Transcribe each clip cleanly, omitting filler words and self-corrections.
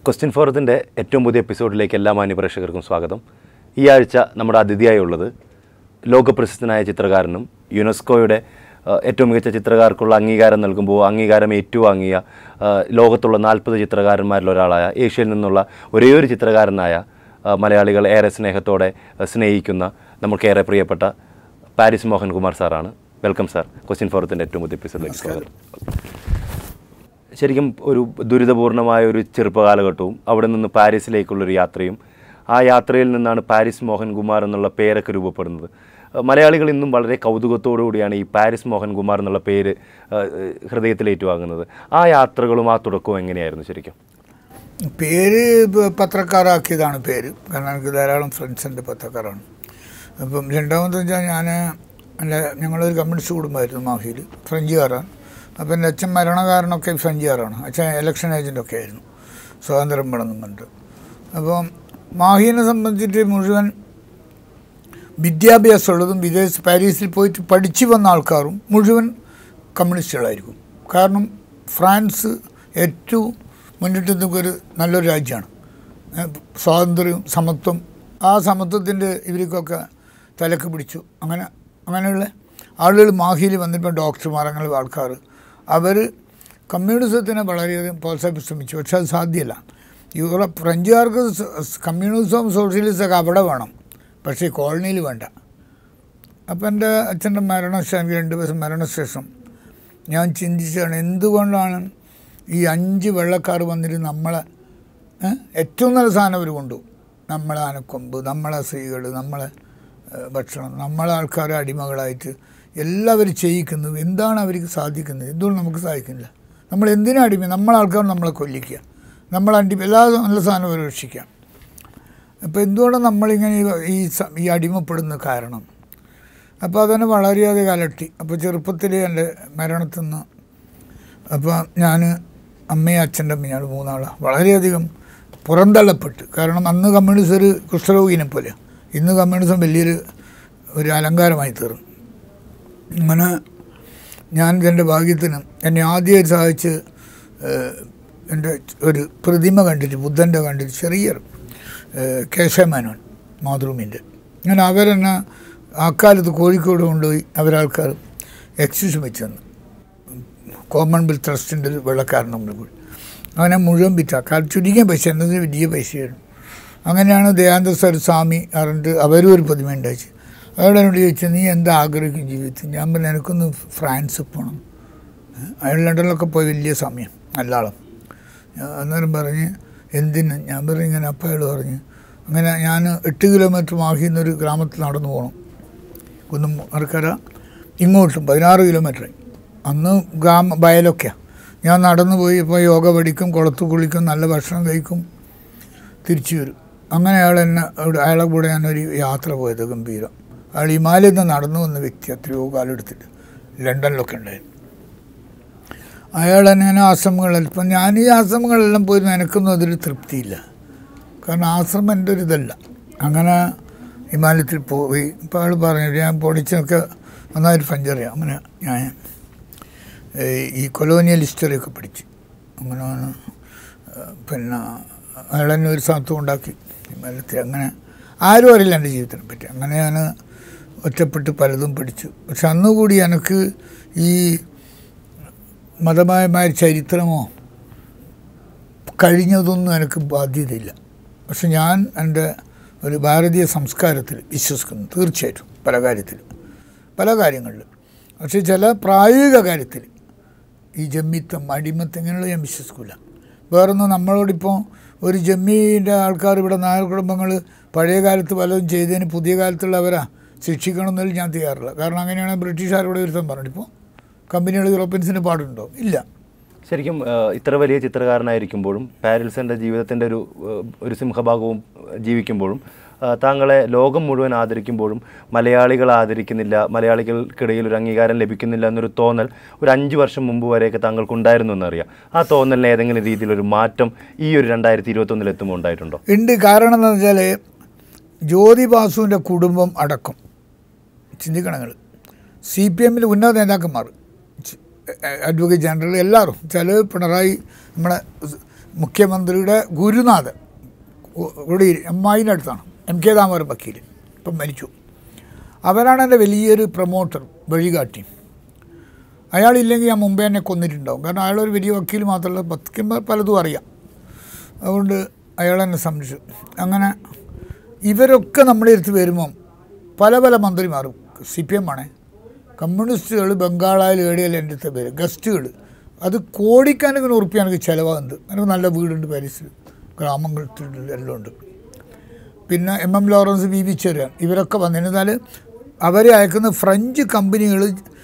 Question ഫോറത്തിൻ്റെ ഏറ്റവും പുതിയ എപ്പിസോഡിലേക്ക് എല്ലാ മാന്യപ്രേക്ഷകർക്കും സ്വാഗതം. ഈ ആഴ്ച നമ്മുടെ അതിഥിയായുള്ളത് ലോകപ്രസിദ്ധനായ ചിത്രകാരനും യുനെസ്കോയുടെ ഏറ്റവും മികച്ച ചിത്രകാർക്കുള്ള അംഗീകാരം നൽകുമ്പോൾ അംഗീകാരം ഏറ്റുവാങ്ങിയ ലോകത്തുള്ള 40 ചിത്രകാരന്മാരിൽ ഒരാളായ ഏഷ്യയിൽ നിന്നുള്ള ഒരേയൊരു ചിത്രകാരനായ മലയാളികൾ ഏറെ സ്നേഹത്തോടെ സ്നേഹിക്കുന്ന നമുക്കേറെ പ്രിയപ്പെട്ട പാരിസ് മോഹൻകുമാർ സാറാണ്. വെൽക്കം സാർ, ക്വസ്റ്റ്യൻ ഫോറത്തിൻ്റെ ഏറ്റവും പുതിയ എപ്പിസോഡിലേക്ക് സ്വാഗതം. ശരിക്കും ഒരു ദുരിതപൂർണമായ ഒരു ചെറുപ്പകാലഘട്ടവും അവിടെ നിന്ന് പാരീസിലേക്കുള്ളൊരു യാത്രയും, ആ യാത്രയിൽ നിന്നാണ് പാരിസ് മോഹൻകുമാർ എന്നുള്ള പേരൊക്കെ രൂപപ്പെടുന്നത്. മലയാളികൾ ഇന്നും വളരെ കൗതുകത്തോടുകൂടിയാണ് ഈ പാരിസ് മോഹൻകുമാർ എന്നുള്ള പേര് ഹൃദയത്തിൽ ഏറ്റുവാങ്ങുന്നത്. ആ യാത്രകളും ആ തുടക്കവും എങ്ങനെയായിരുന്നു ശരിക്കും? പേര് പത്രക്കാരാക്കിയതാണ് പേര്. കാരണം എനിക്ക് ധാരാളം ഫ്രണ്ട്സ് ഉണ്ട്, പത്രക്കാരാണ്. അപ്പം രണ്ടാമതെന്ന് വെച്ചാൽ ഞങ്ങളൊരു കമ്മ്യൂണിസ്റ്റ് കുടുംബമായിരുന്നു മാഹിയിൽ, ഫ്രഞ്ചുകാരാണ്. അപ്പം എൻ്റെ അച്ഛൻ മരണകാരനൊക്കെ ഫ്രഞ്ചുകാരാണ്. അച്ഛൻ ഇലക്ഷൻ ഏജൻറ്റൊക്കെ ആയിരുന്നു, സ്വാതന്ത്ര്യം വേണമെന്നുണ്ട്. അപ്പം മാഹിനെ സംബന്ധിച്ചിട്ട് മുഴുവൻ വിദ്യാഭ്യാസമുള്ളതും പാരീസിൽ പോയിട്ട് പഠിച്ചു വന്ന ആൾക്കാരും മുഴുവൻ കമ്മ്യൂണിസ്റ്റുകളായിരിക്കും. കാരണം ഫ്രാൻസ് ഏറ്റവും മുന്നിട്ട് നിൽക്കൊരു നല്ലൊരു രാജ്യമാണ്. സ്വാതന്ത്ര്യവും സമത്വം, ആ സമത്വത്തിൻ്റെ ഇവർക്കൊക്കെ തലക്ക് പിടിച്ചു. അങ്ങനെയുള്ള ആളുകൾ മാഹിയിൽ വന്നിപ്പോൾ ഡോക്ടർമാർ, അങ്ങനെയുള്ള ആൾക്കാർ, അവർ കമ്മ്യൂണിസത്തിനെ വളരെയധികം പ്രോത്സാഹിപ്പിച്ച് ശ്രമിച്ചു. പക്ഷെ അത് സാധ്യമല്ല. ഫ്രഞ്ചുകാർക്ക് കമ്മ്യൂണിസവും സോഷ്യലിസമൊക്കെ അവിടെ വേണം, പക്ഷേ കോളനിയിൽ വേണ്ട. അപ്പം എൻ്റെ അച്ഛൻ്റെ മരണശേഷം, 2 ദിവസം മരണശേഷം ഞാൻ ചിന്തിച്ചാണ് എന്തുകൊണ്ടാണ് ഈ 5 വെള്ളക്കാർ വന്നിട്ട് നമ്മളെ ഏറ്റവും നല്ല സാധനം അവർ കൊണ്ടുപോകും. നമ്മളെ ആനക്കൊമ്പ്, നമ്മളെ സ്ത്രീകൾ, നമ്മളെ ഭക്ഷണം, നമ്മളെ ആൾക്കാരെ അടിമകളായിട്ട് എല്ലാവരും ചെയ്യിക്കുന്നത്. എന്താണ് അവർക്ക് സാധിക്കുന്നത്? എന്തുകൊണ്ട് നമുക്ക് സാധിക്കുന്നില്ല? നമ്മൾ എന്തിനാ അടിമ? നമ്മളെ ആൾക്കാർ നമ്മളെ കൊല്ലിക്കുക, നമ്മളെ എല്ലാ നല്ല സാധനവും രക്ഷിക്കാം. അപ്പോൾ എന്തുകൊണ്ടാണ് നമ്മളിങ്ങനെ ഈ അടിമപ്പെടുന്ന കാരണം? അപ്പോൾ അതിനെ വളരെയധികം അലട്ടി. അപ്പോൾ ചെറുപ്പത്തിൽ എൻ്റെ മരണത്തിൽ നിന്ന് അപ്പോൾ ഞാൻ അമ്മയും അച്ഛൻ്റെ അമ്മയും, ഞങ്ങൾ 3 ആളാണ്, വളരെയധികം പുറന്തള്ളപ്പെട്ട്. കാരണം അന്ന് കമ്മ്യൂണിസം ഒരു കുഷ്ഠരോഗിനെ പോലെയാണ്. ഇന്ന് കമ്മ്യൂണിസം വലിയൊരു അലങ്കാരമായി തീർന്നു. അങ്ങനെ ഞാൻ എൻ്റെ ഭാഗ്യത്തിന് എന്നെ ആദ്യമായി സഹായിച്ച് എൻ്റെ ഒരു പ്രതിമ കണ്ടിട്ട്, ബുദ്ധൻ്റെ കണ്ടിട്ട്, ചെറിയൊരു കേശവമേനോൻ മാതൃഭൂമിൻ്റെ, അങ്ങനെ അവരെന്നെ അക്കാലത്ത് കോഴിക്കോട് കൊണ്ടുപോയി അവരാൾക്കാർ എക്സിബിഷൻ വെച്ച് തന്നു. കോമൺവെൽത്ത് ട്രസ്റ്റിൻ്റെ ഒരു വെള്ളക്കാരൻ നമ്മൾ കൂടി അങ്ങനെ മുഴുവൻ വിറ്റ അക്കാലത്ത് ചുരുങ്ങിയ പൈസ, എന്നതിന് വലിയ പൈസയായിരുന്നു. അങ്ങനെയാണ് ദയാനന്ദ സരസ്വാമി അറിഞ്ഞിട്ട് അവരും ഒരു പ്രതിമ ഉണ്ടാക്കി. അയാൾ എന്നോട് ചോദിച്ചു, നീ എന്താ ആഗ്രഹിക്കും ജീവിതത്തിൽ? ഞാൻ പറഞ്ഞു, എനിക്കൊന്ന് ഫ്രാൻസിൽ പോകണം. അയാൾ ലണ്ടനിലൊക്കെ പോയി വലിയ സമയം നല്ലോളം. അന്നേരം പറഞ്ഞ് എന്തിന്? ഞാൻ പറഞ്ഞു ഇങ്ങനെ. അപ്പം അയാൾ പറഞ്ഞ്, അങ്ങനെ ഞാൻ 8 കിലോമീറ്റർ മാഹിൽ നിന്നൊരു ഗ്രാമത്തിൽ നടന്നു പോകണം, കുന്നും മറക്കര ഇങ്ങോട്ടും 16 കിലോമീറ്റർ. അന്ന് വയലൊക്കെയാണ്. ഞാൻ നടന്നു പോയി. ഇപ്പോൾ യോഗ പഠിക്കും, കുളത്ത് കുളിക്കും, നല്ല ഭക്ഷണം കഴിക്കും, തിരിച്ചു വരും. അങ്ങനെ അയാളെ കൂടെ ഞാനൊരു യാത്ര പോയത് ഗംഭീരം. അയാൾ ഹിമാലയത്തിൽ നിന്ന് നടന്നു വന്ന വ്യക്തി, എത്രയോ കാലം എടുത്തിട്ട് ലണ്ടനിലൊക്കെ ഉണ്ടായിരുന്നു. അയാൾ തന്നെ ആശ്രമങ്ങളിൽ, ഇപ്പം ഞാൻ ഈ ആശ്രമങ്ങളെല്ലാം പോയി എനിക്കൊന്നും അതൊരു തൃപ്തിയില്ല. കാരണം ആശ്രമം എൻ്റെ ഒരു ഇതല്ല. അങ്ങനെ ഹിമാലയത്തിൽ പോയി. ഇപ്പോൾ അയാൾ പറഞ്ഞു, ഞാൻ പൊടിച്ചൊക്കെ നന്നായിട്ട് ഫ്രഞ്ചറിയാം. അങ്ങനെ ഞാൻ ഈ കൊളോണിയൽ ഹിസ്റ്ററിയൊക്കെ പഠിച്ച് അങ്ങനെയാണ്. പിന്നെ അയാൾ തന്നെ ഒരു സ്ഥലത്തും ഉണ്ടാക്കി ഹിമാലയത്തിൽ. അങ്ങനെ ആരും അറിയില്ല എൻ്റെ ജീവിതത്തിനെ പറ്റി. അങ്ങനെ ഞാൻ ഒറ്റപ്പെട്ട് പലതും പഠിച്ചു. പക്ഷെ അന്നുകൂടി എനിക്ക് ഈ മതപരമായ ചരിത്രമോ കഴിഞ്ഞതൊന്നും എനിക്ക് ബാധ്യതയില്ല. പക്ഷെ ഞാൻ എൻ്റെ ഒരു ഭാരതീയ സംസ്കാരത്തിൽ വിശ്വസിക്കുന്നു, തീർച്ചയായിട്ടും പല കാര്യങ്ങളിലും. പക്ഷേ ചില പ്രായോഗിക കാര്യത്തിൽ ഈ ജമ്മിത്തം, അടിമത്തം ഇങ്ങനെയുള്ള ഞാൻ വിശ്വസിക്കില്ല. വേറൊന്നും നമ്മളോടിപ്പോൾ ഒരു ജമ്മിൻ്റെ ആൾക്കാർ ഇവിടെ നായർ കുടുംബങ്ങൾ പഴയ കാലത്ത് പലതും ചെയ്തതിന് പുതിയ കാലത്തുള്ളവരാ ശിക്ഷിക്കണമെന്നതിൽ ഞാൻ തയ്യാറില്ല. കാരണം അങ്ങനെയാണ് ബ്രിട്ടീഷുകാരോട് വിരുദ്ധം പറഞ്ഞിട്ട് ഇപ്പോൾ കമ്പനികൾ യൂറോപ്യൻസിന് പാടുണ്ടോ? ഇല്ല. ശരിക്കും ഇത്ര വലിയ ചിത്രകാരനായിരിക്കുമ്പോഴും പാരീസിൻ്റെ ജീവിതത്തിൻ്റെ ഒരു സിംഹഭാഗവും ജീവിക്കുമ്പോഴും താങ്കളെ ലോകം മുഴുവൻ ആദരിക്കുമ്പോഴും മലയാളികൾ ആദരിക്കുന്നില്ല, മലയാളികൾക്കിടയിൽ ഒരു അംഗീകാരം ലഭിക്കുന്നില്ല എന്നൊരു തോന്നൽ ഒരു 5 വർഷം മുമ്പ് വരെയൊക്കെ താങ്കൾക്കുണ്ടായിരുന്നു എന്നറിയാം. ആ തോന്നലിന് ഏതെങ്കിലും രീതിയിലൊരു മാറ്റം ഈ ഒരു 2021 എത്തുമ്പോൾ ഉണ്ടായിട്ടുണ്ടോ? ഉണ്ട്. കാരണം എന്താണെന്ന് വെച്ചാൽ ജ്യോതി ബാസുവിൻ്റെ കുടുംബം അടക്കം ചിന്തിക്കണങ്ങൾ CPM ഉന്നത നേതാക്കന്മാർ, അഡ്വക്കേറ്റ് ജനറൽ എല്ലാവരും, ചില പിണറായി, നമ്മുടെ മുഖ്യമന്ത്രിയുടെ ഗുരുനാഥൻ ഇവിടെ എമ്മായിനടുത്താണ് MK ദാമോദരൻ വക്കീൽ, ഇപ്പം മരിച്ചു. അവരാണ് എൻ്റെ വലിയൊരു പ്രൊമോട്ടർ, വഴികാട്ടി. അയാളില്ലെങ്കിൽ ഞാൻ മുമ്പേ എന്നെ കൊന്നിട്ടുണ്ടാവും. കാരണം അയാളൊരു വലിയ വക്കീൽ മാത്രമല്ല, പലതും അറിയാം. അതുകൊണ്ട് അയാളെന്നെ സംരക്ഷിച്ചു. അങ്ങനെ ഇവരൊക്കെ നമ്മുടെ അടുത്ത് വരുമ്പം പല പല മന്ത്രിമാരും CPM ആണ്, കമ്മ്യൂണിസ്റ്റുകൾ ബംഗാളായാലും എവിടെയല്ല എൻ്റെ അടുത്ത് പേര്, ഗസ്റ്റുകൾ. അത് കോടിക്കണക്കിന് ഉറുപ്പിക എനിക്ക് ചിലവാകുന്നത്. എനിക്ക് നല്ല വീടുണ്ട് പാരീസിൽ, ഗ്രാമങ്ങളിൽ എല്ലാം ഉണ്ട്. പിന്നെ MM ലോറൻസ്, VV ചെറിയാൻ, ഇവരൊക്കെ വന്നിരുന്നാൽ അവരെ അയക്കുന്ന ഫ്രഞ്ച് കമ്പനികൾ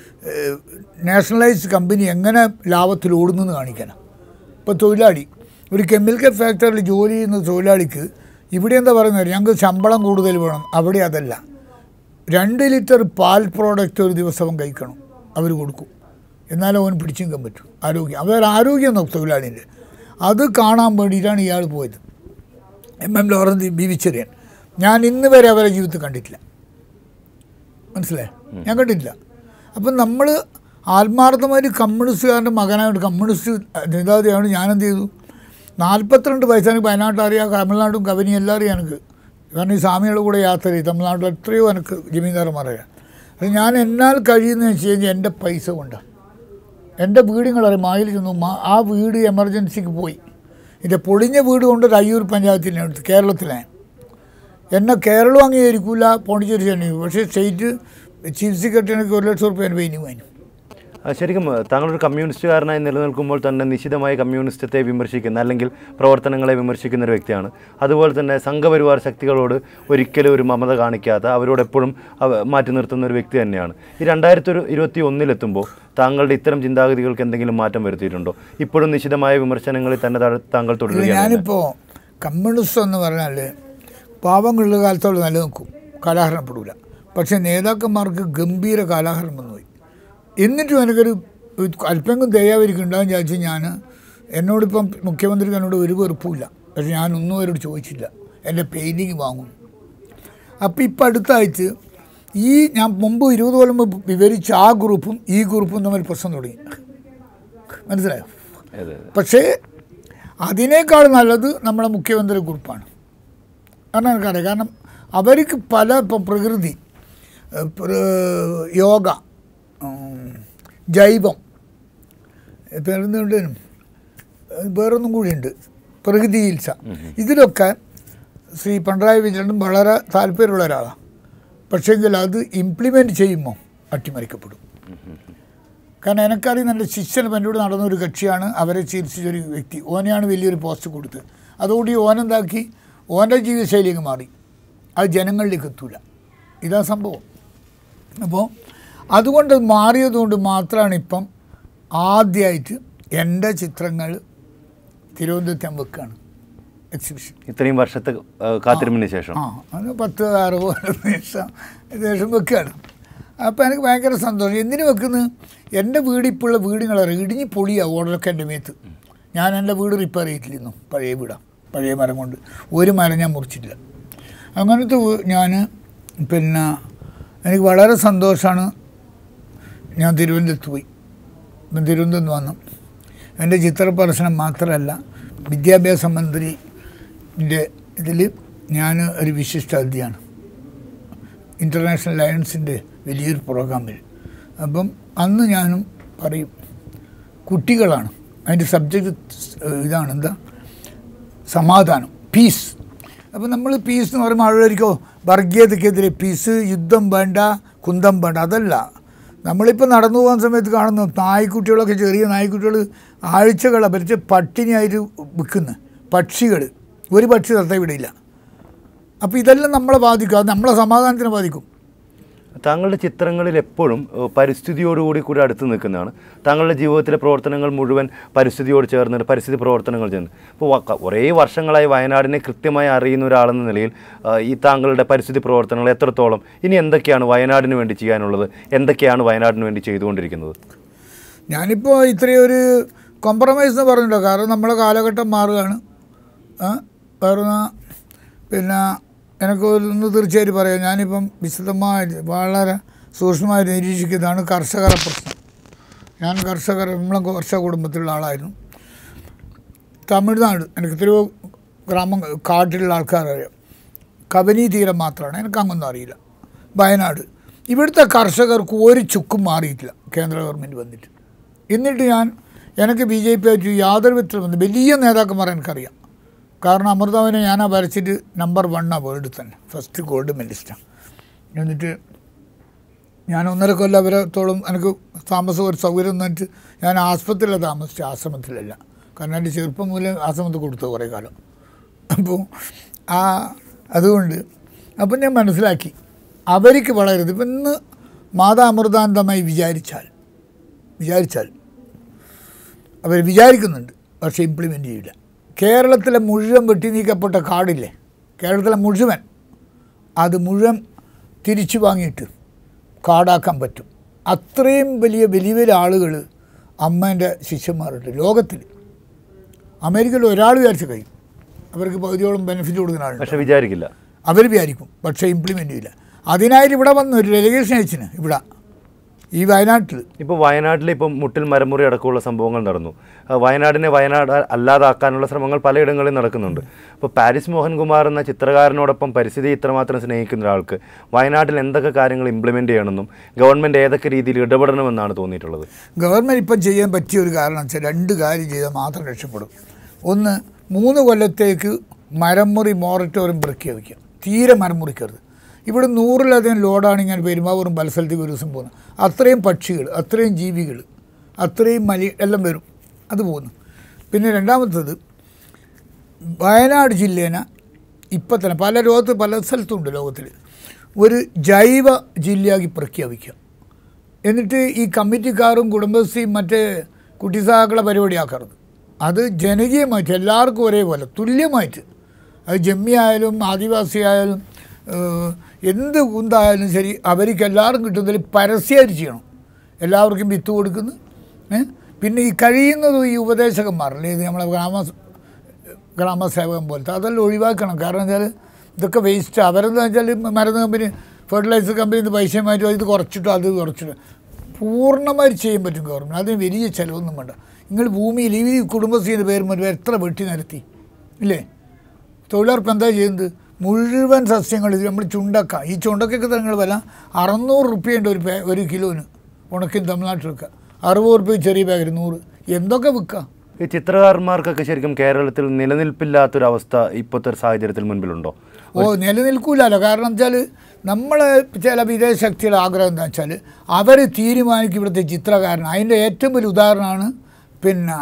നാഷണലൈസ്ഡ് കമ്പനി എങ്ങനെ ലാഭത്തിൽ ഓടുന്നെന്ന് കാണിക്കാനാണ്. ഇപ്പോൾ തൊഴിലാളി ഒരു കെമിക്കൽ ഫാക്ടറിയിൽ ജോലി ചെയ്യുന്ന തൊഴിലാളിക്ക് ഇവിടെ എന്താ പറയുന്നത്, ഞങ്ങൾക്ക് ശമ്പളം കൂടുതൽ വേണം. അവിടെ അതല്ല, 2 ലിറ്റർ പാൽ പ്രോഡക്റ്റ് ഒരു ദിവസം കഴിക്കണം, അവർ കൊടുക്കും. എന്നാലും അവന് പിടിച്ചു നിൽക്കാൻ പറ്റും. അവരുടെ ആരോഗ്യം നോക്കും തൊഴിലാളിൻ്റെ. അത് കാണാൻ വേണ്ടിയിട്ടാണ് ഇയാൾ പോയത്. MM Lawrence, VV Cherian. ഞാൻ ഇന്ന് വരെ അവരെ ജീവിതത്തിൽ കണ്ടിട്ടില്ല, മനസ്സിലായി, ഞാൻ കണ്ടിട്ടില്ല. അപ്പം നമ്മൾ ആത്മാർത്ഥമായിട്ട് കമ്മ്യൂണിസ്റ്റുകാരൻ്റെ മകനായിട്ട് കമ്മ്യൂണിസ്റ്റ് നേതാവിയാണ്. ഞാനെന്ത് ചെയ്തു, 42 വയസ്സാണ് വയനാട്ടിൽ അറിയാം, തമിഴ്നാടും കവനി എല്ലാം അറിയാം എനിക്ക്. കാരണം ഈ സ്വാമികളുടെ കൂടെ യാത്ര ചെയ്ത് തമിഴ്നാട്ടിൽ എത്രയോ എനിക്ക് ജമീന്ദാർമാർ അറിയാം. അത് ഞാൻ എന്നാൽ കഴിയുന്നതെന്ന് വെച്ച് കഴിഞ്ഞാൽ എൻ്റെ പൈസ കൊണ്ടാണ്. എൻ്റെ വീടുകളറിയാം, മായിൽ ചെന്നു, ആ വീട് എമർജൻസിക്ക് പോയി. എൻ്റെ പൊളിഞ്ഞ വീട് കൊണ്ട് അയ്യൂർ പഞ്ചായത്തിനെ എടുത്ത് കേരളത്തിലാണ്. എന്നെ കേരളം അംഗീകരിക്കില്ല, പോണ്ടിച്ചേരി ചെന്നൈ. പക്ഷേ സ്റ്റേറ്റ് ചീഫ് സെക്രട്ടറിക്ക് 1 ലക്ഷം റുപ്യ ഫൈനും വാങ്ങി. ശരിക്കും താങ്കളൊരു കമ്മ്യൂണിസ്റ്റുകാരനായി നിലനിൽക്കുമ്പോൾ തന്നെ നിശ്ചിതമായി കമ്മ്യൂണിസ്റ്റത്തെ വിമർശിക്കുന്ന അല്ലെങ്കിൽ പ്രവർത്തനങ്ങളെ വിമർശിക്കുന്ന ഒരു വ്യക്തിയാണ്. അതുപോലെ തന്നെ സംഘപരിവാർ ശക്തികളോട് ഒരിക്കലും ഒരു മമത കാണിക്കാത്ത, അവരോട് എപ്പോഴും മാറ്റി നിർത്തുന്ന ഒരു വ്യക്തി തന്നെയാണ്. ഈ 2021 താങ്കളുടെ ഇത്തരം ചിന്താഗതികൾക്ക് എന്തെങ്കിലും മാറ്റം വരുത്തിയിട്ടുണ്ടോ? ഇപ്പോഴും നിശ്ചിതമായ വിമർശനങ്ങളിൽ തന്നെ താങ്കൾ തുടരുകയാണ്? ഞാനിപ്പോൾ കമ്മ്യൂണിസ്റ്റ് എന്ന് പറഞ്ഞാൽ പാവങ്ങളുള്ള കാലത്തോളം നിലനിൽക്കും, കാലാഹരണപ്പെടില്ല. പക്ഷേ നേതാക്കന്മാർക്ക് ഗംഭീര കാലാഹരണം വന്നുപോയി. എന്നിട്ടും എനിക്കൊരു അല്പെങ്കിലും ദയാവരിക്കുണ്ടാകും വിചാരിച്ച് ഞാൻ, എന്നോടിപ്പം മുഖ്യമന്ത്രിക്ക് എന്നോട് ഒരു വെറുപ്പുമില്ല. പക്ഷേ ഞാനൊന്നും അവരോട് ചോദിച്ചില്ല, എൻ്റെ പെയിൻറ്റിങ് വാങ്ങും. അപ്പോൾ ഇപ്പം അടുത്തായിട്ട് ഞാൻ മുമ്പ് 20 കൊല്ലം മുമ്പ് വിവരിച്ച ആ ഗ്രൂപ്പും ഈ ഗ്രൂപ്പും തമ്മിൽ പ്രശ്നം തുടങ്ങി, മനസ്സിലായോ? പക്ഷേ അതിനേക്കാൾ നല്ലത് നമ്മളെ മുഖ്യമന്ത്രി ഗ്രൂപ്പാണ്. കാരണം എനിക്കറിയാം, കാരണം അവർക്ക് പല ഇപ്പം പ്രകൃതി, യോഗ, ജൈവം, പേരുന്നുണ്ടേനും വേറൊന്നും കൂടിയുണ്ട്, പ്രകൃതി ചികിത്സ. ഇതിലൊക്കെ ശ്രീ പിണറായി വിജയനും വളരെ താല്പര്യമുള്ള ഒരാളാണ്. പക്ഷേങ്കിൽ അത് ഇംപ്ലിമെൻറ്റ് ചെയ്യുമ്പോൾ അട്ടിമറിക്കപ്പെടും. കാരണം എനിക്കറിയാം, എൻ്റെ ശിഷ്യൻ എന്നോട് നടന്നൊരു കക്ഷിയാണ്, അവരെ ചികിത്സിച്ചൊരു വ്യക്തി. ഓനെയാണ് വലിയൊരു പോസ്റ്റ് കൊടുത്ത്. അതുകൊണ്ട് ഓനെന്താക്കി, ഓൻ്റെ ജീവിതശൈലിക്ക് മാറി. അത് ജനങ്ങളിലേക്ക് എത്തൂല. ഇതാ സംഭവം. അപ്പോൾ അതുകൊണ്ട് മാറിയതുകൊണ്ട് മാത്രമാണ് ഇപ്പം ആദ്യമായിട്ട് എൻ്റെ ചിത്രങ്ങൾ തിരുവനന്തപുരത്ത് ഞാൻ വെക്കുകയാണ്, എക്സിബിഷൻ. ഇത്രയും വർഷത്തെ കാത്തിരിപ്പിന് ശേഷം അത് 10-6 ശേഷം വെക്കുകയാണ്. അപ്പോൾ എനിക്ക് ഭയങ്കര സന്തോഷം. എന്തിനു വെക്കുന്നത്, എൻ്റെ വീടിപ്പോഴുള്ള വീടുകളറിയാം, ഇടിഞ്ഞ് പൊളിയാണ് ഓർഡറൊക്കെ എൻ്റെ മേത്ത്. ഞാൻ എൻ്റെ വീട് റിപ്പയർ ചെയ്തിട്ടിരുന്നു, പഴയ വീടാണ്, പഴയ മരം കൊണ്ട് ഒരു മരം ഞാൻ മുറിച്ചിട്ടില്ല. അങ്ങനത്തെ ഞാൻ പിന്നെ എനിക്ക് വളരെ സന്തോഷമാണ്. ഞാൻ തിരുവനന്തപുരത്ത് പോയി. ഇപ്പം തിരുവനന്തപുരത്ത് വന്നു. എൻ്റെ ചിത്ര പ്രദർശനം മാത്രമല്ല, വിദ്യാഭ്യാസ മന്ത്രിൻ്റെ ഇതിൽ ഞാൻ ഒരു വിശിഷ്ട അതിഥിയാണ്, ഇൻ്റർനാഷണൽ ലയൺസിൻ്റെ വലിയൊരു പ്രോഗ്രാമിൽ. അപ്പം അന്ന് ഞാനും പറയും, കുട്ടികളാണ് അതിൻ്റെ സബ്ജക്റ്റ്, ഇതാണ് എന്താ, സമാധാനം, പീസ്. അപ്പോൾ നമ്മൾ പീസ് എന്ന് പറയുമ്പോൾ ആളുകൾക്കോ വർഗീയതയ്ക്കെതിരെ പീസ്, യുദ്ധം വേണ്ട, കുന്തം വേണ്ട, അതല്ല. നമ്മളിപ്പോൾ നടന്നു പോകുന്ന സമയത്ത് കാണുന്നു നായ്ക്കുട്ടികളൊക്കെ, ചെറിയ നായ്ക്കുട്ടികൾ ആഴ്ചകളെ ഭരിച്ച് പട്ടിണിയായിട്ട് വിൽക്കുന്നു, പക്ഷികൾ, ഒരു പക്ഷി തത്ത വിടില്ല. അപ്പോൾ ഇതെല്ലാം നമ്മളെ ബാധിക്കും, അത് നമ്മളെ സമാധാനത്തിനെ ബാധിക്കും. താങ്കളുടെ ചിത്രങ്ങളിൽ എപ്പോഴും പരിസ്ഥിതിയോടുകൂടി കൂടി അടുത്ത് നിൽക്കുന്നതാണ്. താങ്കളുടെ ജീവിതത്തിലെ പ്രവർത്തനങ്ങൾ മുഴുവൻ പരിസ്ഥിതിയോട് ചേർന്നിട്ട് പരിസ്ഥിതി പ്രവർത്തനങ്ങൾ ചെയ്യുന്നു. ഇപ്പോൾ കുറേ വർഷങ്ങളായി വയനാടിനെ കൃത്യമായി അറിയുന്ന ഒരാളെന്ന നിലയിൽ ഈ താങ്കളുടെ പരിസ്ഥിതി പ്രവർത്തനങ്ങൾ എത്രത്തോളം, ഇനി എന്തൊക്കെയാണ് വയനാടിന് വേണ്ടി ചെയ്യാനുള്ളത്, എന്തൊക്കെയാണ് വയനാടിന് വേണ്ടി ചെയ്തുകൊണ്ടിരിക്കുന്നത്? ഞാനിപ്പോൾ ഇത്രയൊരു കോംപ്രമൈസ് എന്ന് പറഞ്ഞിട്ടോ, കാരണം നമ്മളെ കാലഘട്ടം മാറുകയാണ്. കാരണം പിന്നെ എനിക്കൊന്ന് തീർച്ചയായിട്ടും പറയാം, ഞാനിപ്പം വിശദമായി വളരെ സൂക്ഷ്മമായി നിരീക്ഷിക്കുന്നതാണ് കർഷകരുടെ പ്രശ്നം. ഞാൻ നമ്മളെ കർഷക കുടുംബത്തിലുള്ള ആളായിരുന്നു. തമിഴ്നാട് എനിക്ക് എത്രയോ ഗ്രാമം കാട്ടിലുള്ള ആൾക്കാരറിയാം. കബനി തീരം മാത്രമാണ്, എനിക്ക് അങ്ങൊന്നും അറിയില്ല. വയനാട് ഇവിടുത്തെ കർഷകർക്ക് ഒരു ചുക്കും മാറിയിട്ടില്ല കേന്ദ്ര ഗവൺമെൻറ് വന്നിട്ട്. എന്നിട്ട് എനിക്ക് BJP ആയിട്ട് യാതൊരു വിധത്തിലും വലിയ നേതാക്കന്മാരെ എനിക്കറിയാം. കാരണം അമൃതാവിനെ ഞാനാ വരച്ചിട്ട് നമ്പർ 1 വേൾഡിൽ തന്നെ, ഫസ്റ്റ് ഗോൾഡ് മെഡലിസ്റ്റാണ്. എന്നിട്ട് ഞാൻ 1.5 കൊല്ലം അവരത്തോളം എനിക്ക് താമസം ഒരു സൗകര്യം എന്നിട്ട് ഞാൻ ആസ്പത്രിയിലാണ് താമസിച്ചത്, ആശ്രമത്തിലല്ല. കാരണം എൻ്റെ ചെറുപ്പം മൂലം ആശ്രമത്തിൽ കൊടുത്തു കുറേ കാലം. അപ്പോൾ അതുകൊണ്ട് അപ്പം ഞാൻ മനസ്സിലാക്കി അവർക്ക് വളരരുത്. ഇപ്പം ഇന്ന് മാതാ അമൃതാനന്ദമായി വിചാരിച്ചാൽ അവർ വിചാരിക്കുന്നുണ്ട്, പക്ഷേ ഇംപ്ലിമെൻ്റ് ചെയ്യില്ല. കേരളത്തിലെ മുഴുവൻ വെട്ടി നീക്കപ്പെട്ട കാടില്ലേ, കേരളത്തിലെ മുഴുവൻ അത് മുഴുവൻ തിരിച്ചു വാങ്ങിയിട്ട് കാടാക്കാൻ പറ്റും. അത്രയും വലിയ വലിയ ആളുകൾ അമ്മേൻ്റെ ശിഷ്യന്മാരുണ്ട് ലോകത്തിൽ. അമേരിക്കയിൽ ഒരാൾ വിചാരിച്ച കഴിയും, അവർക്ക് പകുതിയോളം ബെനിഫിറ്റ് കൊടുക്കുന്ന ആളുണ്ട്. പക്ഷേ വിചാരിക്കില്ല, അവർ വിചാരിക്കും, പക്ഷേ ഇംപ്ലിമെൻ്റ് ചെയ്യില്ല. അതിനായിട്ട് ഇവിടെ വന്ന് ഒരു ഡെലിഗേഷൻ അയച്ചിന് ഇവിടെ ഈ വയനാട്ടിൽ. ഇപ്പോൾ വയനാട്ടിൽ ഇപ്പം മുട്ടിൽ മരമുറി അടക്കമുള്ള സംഭവങ്ങൾ നടന്നു. വയനാടിനെ വയനാട് അല്ലാതാക്കാനുള്ള ശ്രമങ്ങൾ പലയിടങ്ങളിൽ നടക്കുന്നുണ്ട്. ഇപ്പോൾ പാരിസ് മോഹൻകുമാർ എന്ന ചിത്രകാരനോടൊപ്പം പരിസ്ഥിതി ഇത്രമാത്രം സ്നേഹിക്കുന്ന ഒരാൾക്ക് വയനാട്ടിൽ എന്തൊക്കെ കാര്യങ്ങൾ ഇംപ്ലിമെൻ്റ് ചെയ്യണമെന്നും ഗവൺമെൻറ് ഏതൊക്കെ രീതിയിൽ ഇടപെടണമെന്നാണ് തോന്നിയിട്ടുള്ളത്? ഗവൺമെൻറ് ഇപ്പം ചെയ്യാൻ പറ്റിയ ഒരു കാരണം വെച്ചാൽ 2 കാര്യം ചെയ്താൽ മാത്രം രക്ഷപ്പെടും. ഒന്ന്, 3 കൊല്ലത്തേക്ക് മരമുറി മൊറട്ടോറിയം പ്രഖ്യാപിക്കാം, തീരെ മരം മുറിക്കരുത്. ഇവിടെ 100-ലധികം ലോഡാണ് ഇങ്ങനെ പെരുമാവൂറും പല സ്ഥലത്തേക്ക് ഒരു ദിവസം പോകുന്നത്. അത്രയും പക്ഷികൾ, അത്രയും ജീവികൾ, അത്രയും എല്ലാം വരും, അത് പോകുന്നു. പിന്നെ രണ്ടാമത്തത്, വയനാട് ജില്ലേനെ ഇപ്പം തന്നെ പല സ്ഥലത്തുണ്ട് ലോകത്തിൽ ഒരു ജൈവ ജില്ലയാക്കി പ്രഖ്യാപിക്കുക. എന്നിട്ട് ഈ കമ്മിറ്റിക്കാരും കുടുംബശ്രീയും മറ്റേ കുട്ടിസഹാക്കളെ പരിപാടിയാക്കരുത്. അത് ജനകീയമായിട്ട് എല്ലാവർക്കും ഒരേപോലെ തുല്യമായിട്ട്, അത് ജമ്മി ആയാലും ആദിവാസി ആയാലും എന്ത് കുന്തായാലും ശരി, അവർക്ക് എല്ലാവർക്കും കിട്ടുന്നതിൽ പരസ്യമായിട്ട് ചെയ്യണം. എല്ലാവർക്കും വിത്ത് കൊടുക്കുന്നു. പിന്നെ ഈ കഴിയുന്നതും ഈ ഉപദേശകന്മാരല്ലേ, ഇത് നമ്മളെ ഗ്രാമസേവകൻ പോലത്തെ അതെല്ലാം ഒഴിവാക്കണം. കാരണം വെച്ചാൽ ഇതൊക്കെ വേസ്റ്റ്. അവരെന്ന് വെച്ചാൽ മരുന്ന് കമ്പനി, ഫെർട്ടിലൈസർ കമ്പനി പൈസ മാറ്റി ഇത് കുറച്ചിട്ടോ അത് കുറച്ചിട്ടോ പൂർണ്ണമായിട്ട് ചെയ്യാൻ പറ്റും ഗവൺമെൻറ്. അതിന് വലിയ ചിലവൊന്നും വേണ്ട. നിങ്ങൾ ഭൂമിയിൽ ഈ കുടുംബശ്രീയുടെ പേര് മറ്റു എത്ര വെട്ടി നിരത്തി ഇല്ലേ? തൊഴിലുറപ്പ് എന്താ ചെയ്യുന്നത്? മുഴുവൻ സസ്യങ്ങൾ നമ്മൾ ചുണ്ടക്ക, ഈ ചുണ്ടക്കൊക്കെ നിങ്ങൾ വില 600 റുപ്യുണ്ട് ഒരു കിലോന്. ഉണക്കും തമിഴ്നാട്ടിൽ വെക്കുക 60 റുപ്യ, ചെറിയ ബാഗിൽ 100. എന്തൊക്കെ വിൽക്കുക? ഈ ചിത്രകാരന്മാർക്കൊക്കെ ശരിക്കും കേരളത്തിൽ നിലനിൽപ്പില്ലാത്തൊരവസ്ഥ ഇപ്പോഴത്തെ സാഹചര്യത്തിൽ മുൻപിലുണ്ടോ? നിലനിൽക്കൂലല്ലോ. കാരണം വെച്ചാൽ നമ്മളെ ചില വിദേശ ശക്തിയുടെ ആഗ്രഹം എന്താ വെച്ചാൽ അവർ തീരുമാനിക്കും ഇവിടുത്തെ ചിത്രകാരൻ. അതിൻ്റെ ഏറ്റവും വലിയ ഉദാഹരണമാണ് പിന്നെ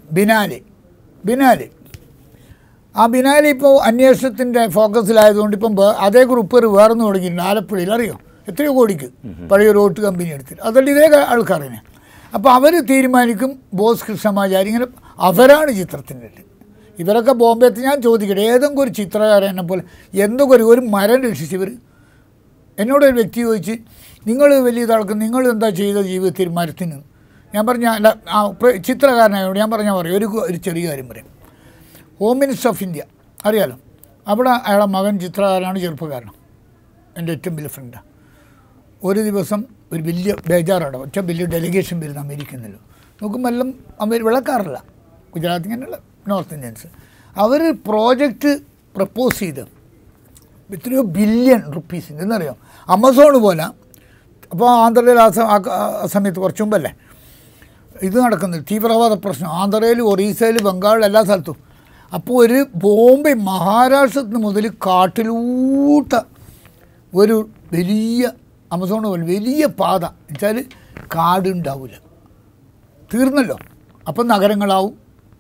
ബിനാലി. ആ ബിനാലി ഇപ്പോൾ അന്വേഷണത്തിൻ്റെ ഫോക്കസിലായതുകൊണ്ട് ഇപ്പം അതേ ഗ്രൂപ്പ് വേറൊന്നും തുടങ്ങിയിട്ടുണ്ട് ആലപ്പുഴയിൽ, അറിയോ? എത്രയോ കോടിക്ക് പഴയ റോട്ട് കമ്പനി എടുത്തിട്ട്. അതുകൊണ്ട് ഇതേ ആൾക്കാരനെ. അപ്പോൾ അവർ തീരുമാനിക്കും. ബോസ് കൃഷ്ണമാചാരി ഇങ്ങനെ അവരാണ് ചിത്രത്തിൻ്റെ. ഇവരൊക്കെ ബോംബെത്ത് ഞാൻ ചോദിക്കട്ടെ, ഏതെങ്കിലും ഒരു ചിത്രകാരനെ പോലെ എന്തൊക്കെ ഒരു മരം രക്ഷിച്ചവർ. എന്നോടൊരു വ്യക്തി ചോദിച്ച്, നിങ്ങൾ വലിയ ഇതാൾക്കും നിങ്ങൾ എന്താ ചെയ്ത ജീവിതത്തിൽ മരത്തിന്? ഞാൻ പറഞ്ഞ അല്ല, ചിത്രകാരനായോട് ഞാൻ പറഞ്ഞാൽ പറയും ഒരു ചെറിയ കാര്യം പറയാം. ഹോം മിനിസ്റ്റർ ഓഫ് ഇന്ത്യ അറിയാലോ, അവിടെ അയാളെ മകൻ ചിത്രകാരനാണ്, ചെറുപ്പക്കാരനാണ്, എൻ്റെ ഏറ്റവും വലിയ ഫ്രണ്ടാണ്. ഒരു ദിവസം ഒരു വലിയ ബേജാറാണ്, ഒറ്റ വലിയ ഡെലിഗേഷൻ വരുന്ന അമേരിക്കന്നല്ലോ. നോക്കുമ്പോൾ എല്ലാം വിളക്കാറില്ല, ഗുജറാത്തിൽ ഇങ്ങനെയുള്ള നോർത്ത് ഇന്ത്യൻസ്. അവർ പ്രോജക്റ്റ് പ്രപ്പോസ് ചെയ്ത് എത്രയോ ബില്യൺ റുപ്പീസിൻ്റെ എന്നറിയാം, ആമസോൺ പോലെ. അപ്പോൾ ആന്ധ്രയിൽ ആ സമയത്ത് കുറച്ച് മുമ്പല്ലേ ഇത് നടക്കുന്നത്, തീവ്രവാദ പ്രശ്നം ആന്ധ്രയിൽ, ഒറീസയിൽ, ബംഗാളിൽ, എല്ലാ സ്ഥലത്തും. അപ്പോൾ ഒരു ബോംബെ മഹാരാഷ്ട്രത്തിന് മുതൽ കാട്ടിലൂട്ട ഒരു വലിയ ആമസോൺ പോലെ വലിയ പാത എന്നുവെച്ചാൽ കാടുണ്ടാവില്ല, തീർന്നല്ലോ. അപ്പം നഗരങ്ങളാവും,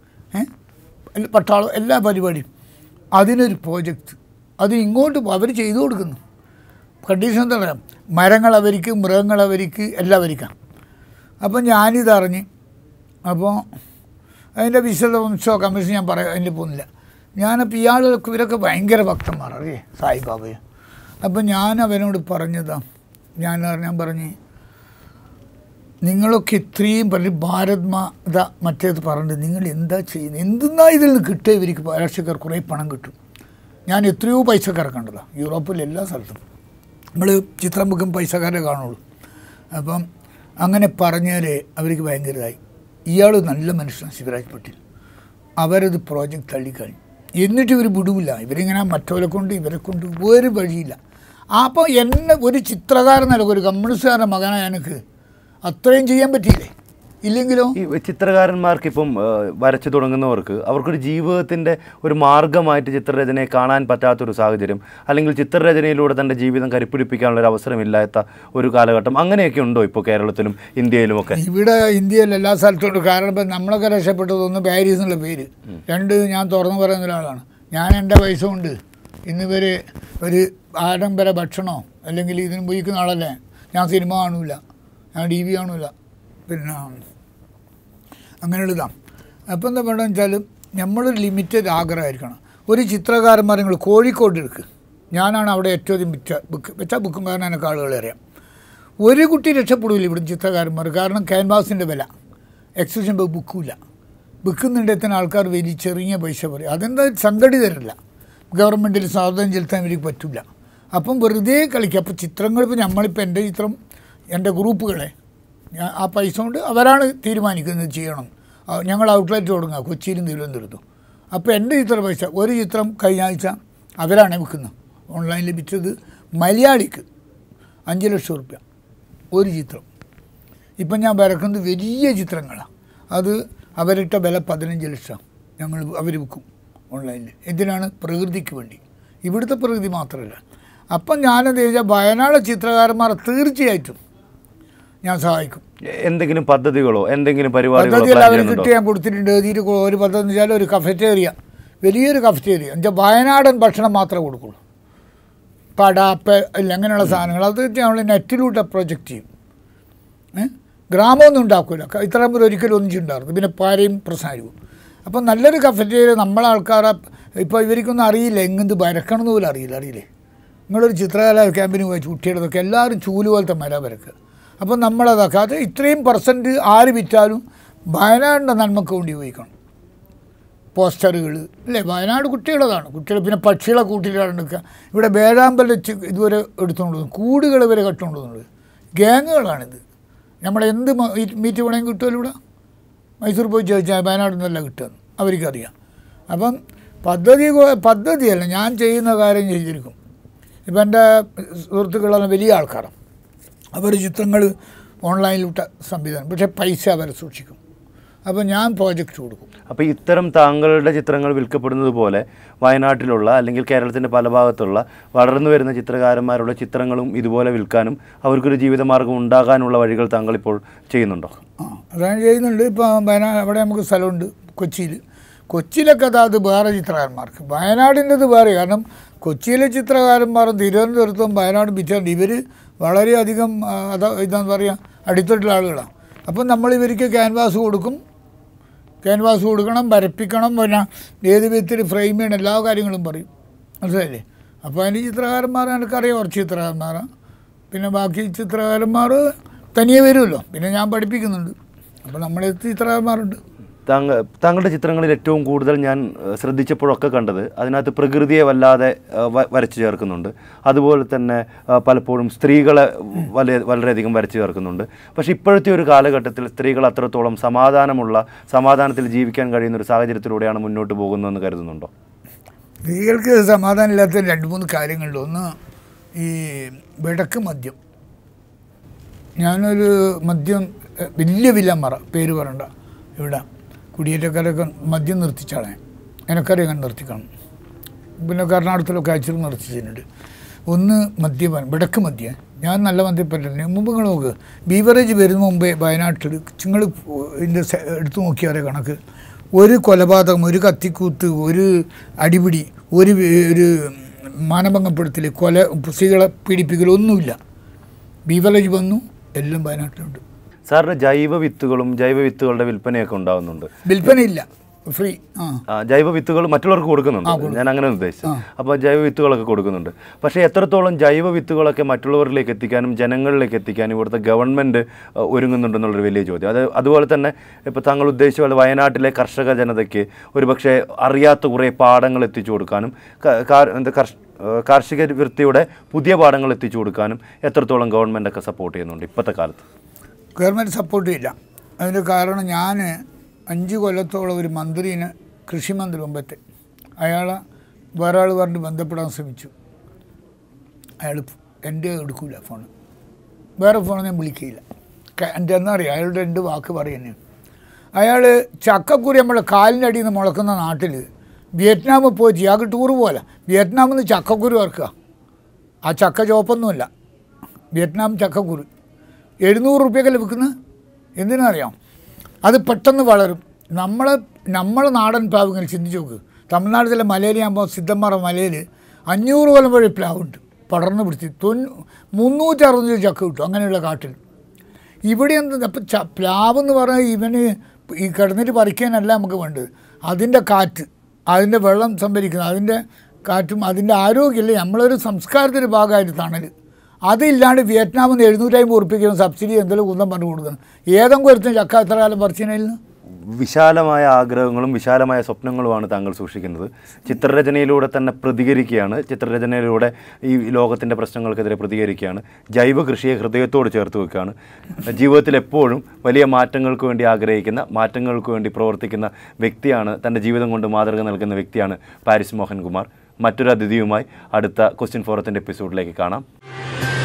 പട്ടാളം, എല്ലാ പരിപാടിയും. അതിനൊരു പ്രോജക്റ്റ് അത് ഇങ്ങോട്ട് അവർ ചെയ്തു കൊടുക്കുന്നു. കണ്ടീഷൻ എന്താ പറയുക, മരങ്ങൾ അവർക്ക്, മൃഗങ്ങൾ അവർക്ക്, എല്ലാവർക്കാണ്. അപ്പം ഞാനിതറിഞ്ഞ്, അപ്പോൾ അതിൻ്റെ വിശദാംശമോ കമ്മീഷൻ ഞാൻ പറയാം, അതിൻ്റെ പോകുന്നില്ല. ഞാനപ്പോൾ ഇയാളൊക്കെ ഇവരൊക്കെ ഭയങ്കര ഭക്തന്മാർ, അറിയേ, സായിബാബയെ. അപ്പം ഞാൻ അവനോട് പറഞ്ഞതാണ്, ഞാൻ പറഞ്ഞ്, നിങ്ങളൊക്കെ ഇത്രയും പറഞ്ഞ് ഭാരത് മാത മറ്റേത് പറഞ്ഞിട്ട് നിങ്ങൾ എന്താ ചെയ്യുന്നത്? എന്തെന്നാ ഇതിൽ നിന്ന് കിട്ടുക? ഇവർക്ക് രാഷ്ട്രീയക്കാർ കുറേ പണം കിട്ടും. ഞാൻ എത്രയോ പൈസക്കാരെ കണ്ടതാണ് യൂറോപ്പിൽ, എല്ലാ സ്ഥലത്തും. നമ്മൾ ചിത്രം വെക്കും പൈസക്കാരെ കാണുള്ളൂ. അപ്പം അങ്ങനെ പറഞ്ഞാൽ അവർക്ക് ഭയങ്കര ഇതായി. ഇയാൾ നല്ല മനുഷ്യനാണ്, ശിവരാജ് പട്ടേൽ. അവരത് പ്രോജക്റ്റ് തള്ളിക്കഴിഞ്ഞു. എന്നിട്ട് ഇവർ വിടൂല, ഇവരിങ്ങനെ മറ്റവരെ കൊണ്ട് ഇവരെ കൊണ്ട് ഒരു വഴിയില്ല. അപ്പോൾ എന്നെ ഒരു ചിത്രകാരൻ നിലക്ക് ഒരു കമ്മ്യൂണിസ്റ്റുകാരൻ്റെ മകനായ എനിക്ക് അത്രയും ചെയ്യാൻ പറ്റിയില്ലേ? ഇല്ലെങ്കിലോ ഈ ചിത്രകാരന്മാർക്ക് ഇപ്പം വരച്ചു തുടങ്ങുന്നവർക്ക് അവർക്കൊരു ജീവിതത്തിൻ്റെ ഒരു മാർഗ്ഗമായിട്ട് ചിത്രരചനയെ കാണാൻ പറ്റാത്തൊരു സാഹചര്യം, അല്ലെങ്കിൽ ചിത്രരചനയിലൂടെ തൻ്റെ ജീവിതം കരുപ്പിടിപ്പിക്കാനുള്ള ഒരു അവസരമില്ലാത്ത ഒരു കാലഘട്ടം അങ്ങനെയൊക്കെ ഉണ്ടോ ഇപ്പോൾ കേരളത്തിലും ഇന്ത്യയിലുമൊക്കെ? ഇവിടെ ഇന്ത്യയിൽ എല്ലാ സ്ഥലത്തുണ്ട്. കാരണം ഇപ്പം നമ്മളൊക്കെ രക്ഷപ്പെട്ടതൊന്ന് പാരീസ് എന്നുള്ള പേര്, രണ്ട് ഞാൻ തുറന്നു പറയുന്ന ഒരാളാണ്. ഞാൻ എൻ്റെ പൈസ കൊണ്ട് ഇന്നിവർ ഒരു ആഡംബര ഭക്ഷണമോ അല്ലെങ്കിൽ ഇതിന് ഉപയോഗിക്കുന്ന ആളല്ലേ. ഞാൻ സിനിമ കാണൂല, ഞാൻ ടി വി കാണൂല, പിന്നെ അങ്ങനെയുള്ളതാണ്. അപ്പോൾ എന്താ പറയുക വെച്ചാൽ നമ്മളൊരു ലിമിറ്റഡ് ആഗ്രഹമായിരിക്കണം. ഒരു ചിത്രകാരന്മാർ നിങ്ങൾ കോഴിക്കോട് എടുക്കുക, ഞാനാണ് അവിടെ ഏറ്റവും അധികം വെച്ചാൽ ബുക്കും കാരണം എനിക്ക് ആളുകളെ അറിയാം. ഒരു കുട്ടി രക്ഷപ്പെടില്ല ഇവിടെ ചിത്രകാരന്മാർ. കാരണം ക്യാൻവാസിൻ്റെ വില എക്സിബിഷൻ പോയി ബുക്കില്ല, ബുക്കുന്നുണ്ടെത്തിന് ആൾക്കാർ വലിയ ചെറിയ പൈസ പറയും. അതെന്താ സംഘടിതരല്ല, ഗവൺമെൻറ്റിൽ സ്വാതന്ത്ര്യം ചെലുത്താൻ ഇവർക്ക് പറ്റില്ല. അപ്പം വെറുതെ കളിക്കുക. അപ്പോൾ ചിത്രങ്ങൾ ഇപ്പോൾ നമ്മളിപ്പോൾ എൻ്റെ ചിത്രം എൻ്റെ ഗ്രൂപ്പുകളെ ആ പൈസ കൊണ്ട് അവരാണ് തീരുമാനിക്കുന്നത് ചെയ്യണം. ഞങ്ങൾ ഔട്ട്ലെറ്റ് തുടങ്ങുക കൊച്ചിയിലും തിരുവനന്തപുരത്തും. അപ്പോൾ എൻ്റെ ചിത്ര പൈസ ഒരു ചിത്രം കഴിഞ്ഞ ആഴ്ച അവരാണ് വിൽക്കുന്നത്, ഓൺലൈനിൽ വിറ്റത് മലയാളിക്ക് 5 ലക്ഷം റുപ്യ ഒരു ചിത്രം. ഇപ്പം ഞാൻ വരക്കുന്നത് വലിയ ചിത്രങ്ങളാണ്, അത് അവരിട്ട വില 15 ലക്ഷം അവർ വിൽക്കും ഓൺലൈനിൽ. എന്തിനാണ്? പ്രകൃതിക്ക് വേണ്ടി, ഇവിടുത്തെ പ്രകൃതി മാത്രമല്ല. അപ്പം ഞാനെന്ത് ചോദിച്ചാൽ വയനാട് ചിത്രകാരന്മാരെ തീർച്ചയായിട്ടും ഞാൻ സഹായിക്കും. എന്തെങ്കിലും പദ്ധതികളോ എന്തെങ്കിലും പരിപാടികളോ അവർ കിട്ടി ഞാൻ കൊടുത്തിട്ടുണ്ട്. ഒരു പദ്ധതി എന്ന് വെച്ചാൽ ഒരു കഫറ്റേറിയ, വലിയൊരു കഫറ്റേറിയ എന്നുവെച്ചാൽ വയനാടൻ ഭക്ഷണം മാത്രമേ കൊടുക്കുള്ളൂ. പടാപ്പ് ഇല്ല അങ്ങനെയുള്ള സാധനങ്ങൾ അത് നമ്മൾ നെറ്റിലൂടെ പ്രൊജക്റ്റ് ചെയ്യും. ഗ്രാമമൊന്നും ഉണ്ടാക്കില്ല, ഇത്രയും ഒരിക്കലും ഒന്നിച്ചുണ്ടായിരുന്നു. പിന്നെ പാരയും പ്രശ്നമായിരിക്കും. അപ്പം നല്ലൊരു കഫറ്റേറിയ നമ്മളാൾക്കാരെ ഇപ്പോൾ ഇവർക്കൊന്നും അറിയില്ല, എങ്ങനത് വരക്കണം എന്ന് പോലും അറിയില്ലേ. നിങ്ങളൊരു ചിത്രകല ക്യാമ്പിന് പോയി കുട്ടികളതൊക്കെ എല്ലാവരും ചൂല് പോലത്തെ മര വരക്കുക. അപ്പം നമ്മളതൊക്കെ അത് ഇത്രയും % ആര് വിറ്റാലും വയനാടിൻ്റെ നന്മക്ക് വേണ്ടി ഉപയോഗിക്കണം. പോസ്റ്ററുകൾ അല്ലേ, വയനാട് കുട്ടികളതാണ്. കുട്ടികൾ പിന്നെ പക്ഷികളെ കൂട്ടിയിട്ടാണ് എടുക്കുക. ഇവിടെ വേഴാമ്പൽ ഇതുവരെ എടുത്തുകൊണ്ട് പോകുന്നു, കൂടുകൾ വരെ കട്ടുകൊണ്ട് പോകുന്നത് ഗ്യാങ്ങുകളാണിത്. നമ്മളെന്ത് മീറ്റ് വേണമെങ്കിൽ കിട്ടുമല്ലോ. ഇവിടെ മൈസൂർ പോയി ചോദിച്ചാൽ വയനാട് നിന്നല്ല കിട്ടുമെന്ന് അവർക്കറിയാം. അപ്പം പദ്ധതിയല്ല, ഞാൻ ചെയ്യുന്ന കാര്യം ചെയ്തിരിക്കും. ഇപ്പം എൻ്റെ സുഹൃത്തുക്കളെല്ലാം വലിയ ആൾക്കാരാണ്, അവർ ചിത്രങ്ങൾ ഓൺലൈനിലിട്ട സംവിധാനം, പക്ഷേ പൈസ അവരെ സൂക്ഷിക്കും. അപ്പോൾ ഞാൻ പ്രോജക്റ്റ് കൊടുക്കും. അപ്പോൾ ഇത്തരം താങ്കളുടെ ചിത്രങ്ങൾ വിൽക്കപ്പെടുന്നത് പോലെ വയനാട്ടിലുള്ള അല്ലെങ്കിൽ കേരളത്തിൻ്റെ പല ഭാഗത്തുള്ള വളർന്നു വരുന്ന ചിത്രകാരന്മാരുടെ ചിത്രങ്ങളും ഇതുപോലെ വിൽക്കാനും അവർക്കൊരു ജീവിതമാർഗ്ഗം ഉണ്ടാകാനുള്ള വഴികൾ താങ്കളിപ്പോൾ ചെയ്യുന്നുണ്ടോ? അതാണ് ചെയ്യുന്നുണ്ട്. ഇപ്പോൾ വയനാട് അവിടെ നമുക്ക് സ്ഥലമുണ്ട് കൊച്ചിയിലൊക്കെ അത് വേറെ ചിത്രകാരന്മാർക്ക്, വയനാടിൻ്റെത് വേറെ. കാരണം കൊച്ചിയിലെ ചിത്രകാരന്മാരും തിരുവനന്തപുരത്തും വയനാടും വിറ്റാണ്ട് ഇവർ വളരെയധികം ഇതാന്ന് പറയുക അടിത്തട്ടുള്ള ആളുകളാണ്. അപ്പം നമ്മൾ ഇവർക്ക് ക്യാൻവാസ് കൊടുക്കണം, വരപ്പിക്കണം, പിന്നെ ഏത് വിധത്തിൽ ഫ്രെയിം ചെയ്യണം, എല്ലാ കാര്യങ്ങളും പറയും. മനസ്സിലായില്ലേ? അപ്പോൾ അതിന് ചിത്രകാരന്മാർ എനിക്കറിയാം, കുറച്ച് ചിത്രകാരന്മാരാണ്. പിന്നെ ബാക്കി ചിത്രകാരന്മാർ തനിയെ വരുമല്ലോ, പിന്നെ ഞാൻ പഠിപ്പിക്കുന്നുണ്ട്. അപ്പോൾ നമ്മളെ ചിത്രകാരന്മാരുണ്ട്. താങ്കളുടെ ചിത്രങ്ങളിൽ ഏറ്റവും കൂടുതൽ ഞാൻ ശ്രദ്ധിച്ചപ്പോഴൊക്കെ കണ്ടത് അതിനകത്ത് പ്രകൃതിയെ വല്ലാതെ വരച്ചു ചേർക്കുന്നുണ്ട്. അതുപോലെ തന്നെ പലപ്പോഴും സ്ത്രീകളെ വളരെയധികം വരച്ചു ചേർക്കുന്നുണ്ട്. പക്ഷേ ഇപ്പോഴത്തെ ഒരു കാലഘട്ടത്തിൽ സ്ത്രീകൾ അത്രത്തോളം സമാധാനത്തിൽ ജീവിക്കാൻ കഴിയുന്ന ഒരു സാഹചര്യത്തിലൂടെയാണ് മുന്നോട്ട് പോകുന്നതെന്ന് കരുതുന്നുണ്ടോ? സ്ത്രീകൾക്ക് സമാധാനം ഇല്ലാത്ത 2-3 കാര്യങ്ങളുണ്ട്. ഒന്ന് ഈ വിടക്ക് മദ്യം. ഞാനൊരു മദ്യം വലിയ വില്ലന്മാറ പേര് പറയണ്ട, ഇവിടെ കുടിയേറ്റക്കാരൊക്കെ മദ്യം നിർത്തിച്ചാളെ എനക്കറിയാൻ നിർത്തിക്കണം. പിന്നെ കർണാടകത്തിലൊക്കെ അയച്ചിട്ട് നിർത്തിച്ചിട്ടുണ്ട്. ഒന്ന് മദ്യപാനം, വിടക്ക് മദ്യം. ഞാൻ നല്ല മദ്യപ്പറ്റില്ല. മുമ്പ് നിങ്ങൾ നോക്ക്, ബീവറേജ് വരുന്ന മുമ്പേ വയനാട്ടിൽ നിങ്ങൾ ഇതിൻ്റെ എടുത്തു നോക്കിയാലേ കണക്ക് ഒരു കൊലപാതകം, ഒരു കത്തിക്കൂത്ത്, ഒരു അടിപിടി, ഒരു മാനഭംഗപ്പെടുത്തൽ, സ്ത്രീകളെ പീഡിപ്പിക്കലൊന്നുമില്ല. ബീവറേജ് വന്നു, എല്ലാം വയനാട്ടിലുണ്ട്. സാറിന് ജൈവ വിത്തുകളുടെ വിൽപ്പനയൊക്കെ ഉണ്ടാകുന്നുണ്ട്. വിൽപ്പനയില്ല, ഫ്രീ. ജൈവ വിത്തുകൾ മറ്റുള്ളവർക്ക് കൊടുക്കുന്നുണ്ട്, ഞാൻ അങ്ങനെ ഉദ്ദേശിച്ചു. അപ്പോൾ ജൈവ വിത്തുകളൊക്കെ കൊടുക്കുന്നുണ്ട്. പക്ഷേ എത്രത്തോളം ജൈവ വിത്തുകളൊക്കെ മറ്റുള്ളവരിലേക്ക് എത്തിക്കാനും ജനങ്ങളിലേക്ക് എത്തിക്കാനും ഇവിടുത്തെ ഗവൺമെൻറ് ഒരുങ്ങുന്നുണ്ടെന്നുള്ളൊരു വലിയ ചോദ്യം. അതുപോലെ തന്നെ ഇപ്പോൾ താങ്കൾ ഉദ്ദേശിച്ച പോലെ വയനാട്ടിലെ കർഷക ജനതയ്ക്ക് ഒരുപക്ഷെ അറിയാത്ത കുറേ പാഠങ്ങൾ എത്തിച്ചു കൊടുക്കാനും കാർഷിക വൃത്തിയുടെ പുതിയ പാഠങ്ങൾ എത്തിച്ചു കൊടുക്കാനും എത്രത്തോളം ഗവൺമെൻറ്റൊക്കെ സപ്പോർട്ട് ചെയ്യുന്നുണ്ട് ഇപ്പോഴത്തെ കാലത്ത്? ഗവൺമെൻറ് സപ്പോർട്ട് ചെയ്യില്ല. അതിൻ്റെ കാരണം ഞാൻ 5 കൊല്ലത്തോളം ഒരു മന്ത്രിനെ കൃഷിമന്ത്രി മുമ്പത്തെ. അയാളെ വേറെ ആൾ പറഞ്ഞ് ബന്ധപ്പെടാൻ ശ്രമിച്ചു. അയാൾ എൻ്റെ എടുക്കില്ല ഫോൺ, വേറെ ഫോൺ ഞാൻ വിളിക്കുകയില്ല. എൻ്റെ എന്നറിയാം അയാളുടെ 2 വാക്ക് പറയുന്നത്. അയാൾ ചക്കക്കുരി നമ്മളെ കാലിൻ്റെ അടിയിൽ നിന്ന് മുളക്കുന്ന നാട്ടിൽ വിയറ്റ്നാമിൽ പോയിട്ട് ഇയാൾക്ക് ടൂർ പോലെ വിയറ്റ്നാമിൽ നിന്ന് ചക്കക്കുരു ഇറക്കുക. ആ ചക്ക ചോപ്പൊന്നുമല്ല, വിയറ്റ്നാം ചക്കക്കുരു 700 രൂപയ്ക്കല്ലേ വിൽക്കുന്നത്. എന്തിനറിയാം, അത് പെട്ടെന്ന് വളരും. നമ്മളെ നാടൻ പ്ലാവ് ഇങ്ങനെ ചിന്തിച്ച് നോക്ക്. തമിഴ്നാട്ടിലെ മലയിലാകുമ്പോൾ സിദ്ധന്മാറ മലയിൽ 500 കൊല്ലം വഴി പ്ലാവുണ്ട് പടർന്ന് പിടിച്ച് 360 ചക്ക കിട്ടും അങ്ങനെയുള്ള കാട്ടിൽ. ഇവിടെ എന്ത് അപ്പം പ്ലാവ് എന്ന് പറഞ്ഞാൽ ഇവന് ഈ കിടന്നിട്ട് പറിക്കാനല്ല നമുക്ക് വേണ്ടത്. അതിൻ്റെ കാറ്റ്, അതിൻ്റെ വെള്ളം സംഭരിക്കുന്നത്, അതിൻ്റെ കാറ്റും അതിൻ്റെ ആരോഗ്യമല്ലേ നമ്മളൊരു സംസ്കാരത്തിൻ്റെ ഭാഗമായിട്ട് തണൽ. അതില്ലാണ്ട് വിയറ്റ്നാമിൽ നിന്ന് 750 രൂപയ്ക്ക് സബ്സിഡി എന്തെങ്കിലും കുന്തം പറഞ്ഞു കൊടുക്കുന്നത്. ഏതെങ്കിലും ഒരുത്തും ചക്ക എത്ര കാലം പറിച്ചതിൽ നിന്ന്. വിശാലമായ ആഗ്രഹങ്ങളും വിശാലമായ സ്വപ്നങ്ങളുമാണ് താങ്കൾ സൂക്ഷിക്കുന്നത്. ചിത്രരചനയിലൂടെ തന്നെ പ്രതികരിക്കുകയാണ്. ചിത്രരചനയിലൂടെ ഈ ലോകത്തിൻ്റെ പ്രശ്നങ്ങൾക്കെതിരെ പ്രതികരിക്കുകയാണ്. ജൈവ കൃഷിയെ ഹൃദയത്തോട് ചേർത്ത് വെക്കുകയാണ്. ജീവിതത്തിൽ എപ്പോഴും വലിയ മാറ്റങ്ങൾക്ക് വേണ്ടി ആഗ്രഹിക്കുന്ന, മാറ്റങ്ങൾക്ക് വേണ്ടി പ്രവർത്തിക്കുന്ന വ്യക്തിയാണ്. തൻ്റെ ജീവിതം കൊണ്ട് മാതൃക നൽകുന്ന വ്യക്തിയാണ് പാരിസ് മോഹൻകുമാർ. മറ്റൊരു അതിഥിയുമായി അടുത്ത ക്വസ്റ്റ്യൻ ഫോറത്തിൻ്റെ എപ്പിസോഡിലേക്ക് കാണാം.